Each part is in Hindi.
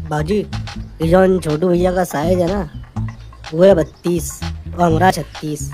बाजी, ये जो छोटू भैया का साइज है ना, वो है 32 और हमारा 36।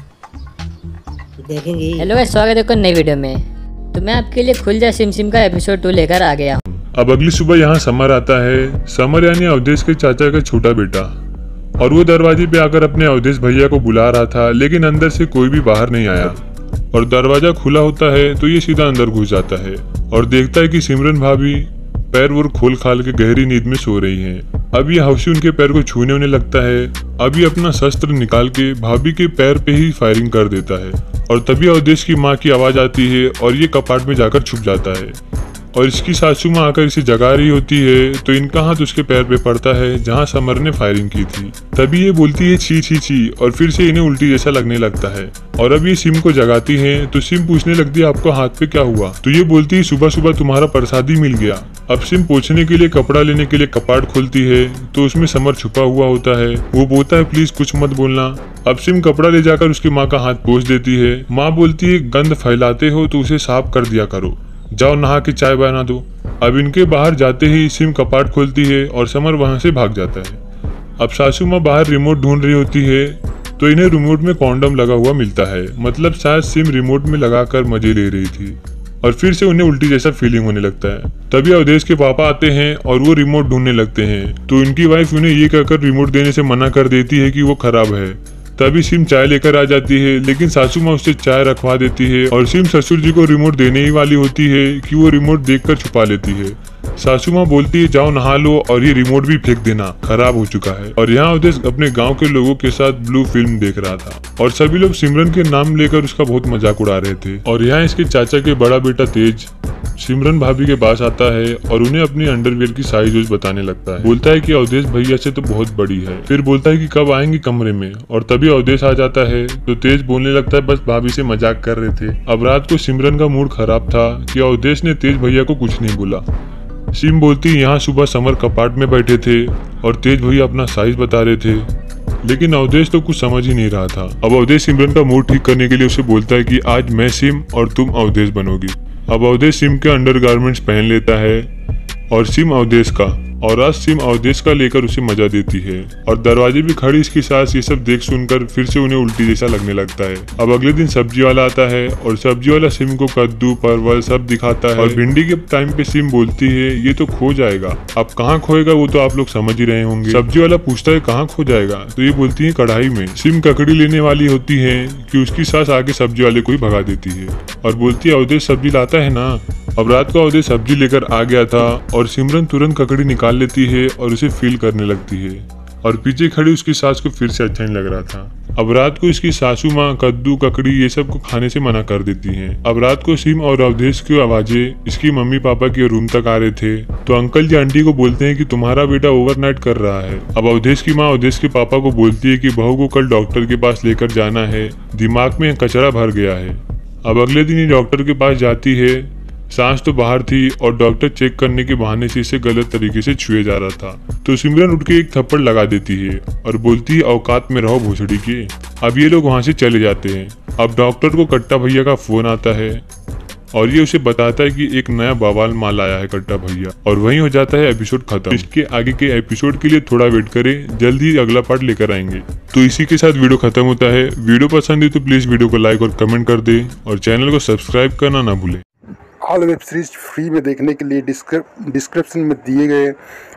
देखेंगे। हेलो गाइस, स्वागत है एक नई वीडियो में। तो मैं आपके लिए खुल जा सिम का एपिसोड 2 लेकर आ गया हूँ। अब अगली सुबह यहाँ समर आता है। समर यानी अवधेश के चाचा का छोटा बेटा, और वो दरवाजे पे आकर अपने अवधेश भैया को बुला रहा था, लेकिन अंदर से कोई भी बाहर नहीं आया। और दरवाजा खुला होता है तो ये सीधा अंदर घुस जाता है और देखता है कि सिमरन भाभी पैर वो खोल खाल के गहरी नींद में सो रही हैं। अब ये हौसी उनके पैर को छूने होने लगता है। अब ये अपना शस्त्र निकाल के भाभी के पैर पे ही फायरिंग कर देता है, और तभी अवधेश की माँ की आवाज आती है और ये कपाट में जाकर छुप जाता है। और इसकी सासू माँ आकर इसे जगा रही होती है तो इनका हाथ उसके पैर पे पड़ता है जहाँ समर ने फायरिंग की थी। तभी ये बोलती है छी छी छी, और फिर से इन्हें उल्टी जैसा लगने लगता है। और अब ये सिम को जगाती है तो सिम पूछने लगती है आपको हाथ पे क्या हुआ। तो ये बोलती है सुबह सुबह तुम्हारा प्रसादी मिल गया। अब सिम पोंछने के लिए कपड़ा लेने के लिए कपाट खोलती है तो उसमें समर छुपा हुआ होता है। वो बोलता है प्लीज कुछ मत बोलना। अब सिम कपड़ा ले जाकर उसकी माँ का हाथ पोंछ देती है। माँ बोलती है गंद फैलाते हो तो उसे साफ कर दिया करो, जाओ नहा के चाय बना दो। अब इनके बाहर जाते ही सिम कपाट खोलती है और समर वहां से भाग जाता है। अब सासू माँ बाहर रिमोट ढूंढ रही होती है तो इन्हें रिमोट में कॉन्डम लगा हुआ मिलता है, मतलब शायद सिम रिमोट में लगाकर मजे ले रही थी। और फिर से उन्हें उल्टी जैसा फीलिंग होने लगता है। तभी अवधेश के पापा आते हैं और वो रिमोट ढूंढने लगते हैं तो इनकी वाइफ उन्हें ये कहकर रिमोट देने से मना कर देती है कि वो खराब है। तभी सिम चाय लेकर आ जाती है, लेकिन सासू माँ उससे चाय रखवा देती है और सिम ससुर जी को रिमोट देने ही वाली होती है कि वो रिमोट देखकर छुपा लेती है। सासू माँ बोलती है जाओ नहा लो और ये रिमोट भी फेंक देना, खराब हो चुका है। और यहाँ अवधेश अपने गांव के लोगों के साथ ब्लू फिल्म देख रहा था और सभी लोग सिमरन के नाम लेकर उसका बहुत मजाक उड़ा रहे थे। और यहाँ इसके चाचा के बड़ा बेटा तेज सिमरन भाभी के पास आता है और उन्हें अपनी अंडरवियर की साइज बताने लगता है। बोलता है कि अवधेश भैया से तो बहुत बड़ी है। फिर बोलता है कि कब आएंगे कमरे में, और तभी अवधेश आ जाता है तो तेज बोलने लगता है बस भाभी से मजाक कर रहे थे। अब रात को सिमरन का मूड खराब था कि अवधेश ने तेज भैया को कुछ नहीं बोला। सिम बोलती यहाँ सुबह समर कपाट में बैठे थे और तेज भैया अपना साइज बता रहे थे, लेकिन अवधेश तो कुछ समझ ही नहीं रहा था। अब अवधेश सिमरन का मूड ठीक करने के लिए उसे बोलता है कि आज मैं सिम और तुम अवधेश बनोगी। अब अवधेश सिम के अंडरगारमेंट्स पहन लेता है और सिम अवधेश का, और आज सिम अवधेश का लेकर उसे मजा देती है। और दरवाजे भी खड़ी इसकी सास ये सब देख सुनकर फिर से उन्हें उल्टी जैसा लगने लगता है। अब अगले दिन सब्जी वाला आता है और सब्जी वाला सिम को कद्दू परवल सब दिखाता है। और भिंडी के टाइम पे सिम बोलती है ये तो खो जाएगा। अब कहाँ खोएगा वो तो आप लोग समझ ही रहे होंगे। सब्जी वाला पूछता है कहाँ खो जाएगा, तो ये बोलती है कढ़ाई में। सिम ककड़ी लेने वाली होती है कि उसकी सास आके सब्जी वाले को ही भगा देती है और बोलती है अवधेश सब्जी लाता है ना। अब रात को अवधेश सब्जी लेकर आ गया था और सिमरन तुरंत ककड़ी निकाल लेती है और उसे फील करने लगती है, और पीछे खड़ी उसकी सास को फिर से अच्छा नहीं लग रहा था। अब रात को इसकी सासू माँ कद्दू ककड़ी ये सब को खाने से मना कर देती हैं। अब रात को सिम और अवधेश की आवाजें इसकी मम्मी पापा के रूम तक आ रहे थे तो अंकल जी आंटी को बोलते हैं कि तुम्हारा बेटा ओवरनाइट कर रहा है। अब अवधेश की माँ अवधेश के पापा को बोलती है कि बहू को कल डॉक्टर के पास लेकर जाना है, दिमाग में कचरा भर गया है। अब अगले दिन ये डॉक्टर के पास जाती है। सांस तो बाहर थी और डॉक्टर चेक करने के बहाने से इसे गलत तरीके से छुए जा रहा था। तो सिमरन उठ के एक थप्पड़ लगा देती है और बोलती है औकात में रहो भोसड़ी के। अब ये लोग वहां से चले जाते हैं। अब डॉक्टर को कट्टा भैया का फोन आता है और ये उसे बताता है कि एक नया बवाल माल आया है कट्टा भैया, और वहीं हो जाता है एपिसोड खत्म। इसके आगे के एपिसोड के लिए थोड़ा वेट करें, जल्दी अगला पार्ट लेकर आएंगे। तो इसी के साथ वीडियो खत्म होता है। वीडियो पसंद है तो प्लीज वीडियो को लाइक और कमेंट कर दे और चैनल को सब्सक्राइब करना ना भूले। ऑल वेब सीरीज फ्री में देखने के लिए डिस्क्रिप्शन में दिए गए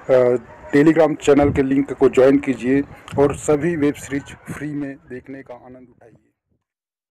टेलीग्राम चैनल के लिंक को ज्वाइन कीजिए और सभी वेब सीरीज फ्री में देखने का आनंद उठाइए।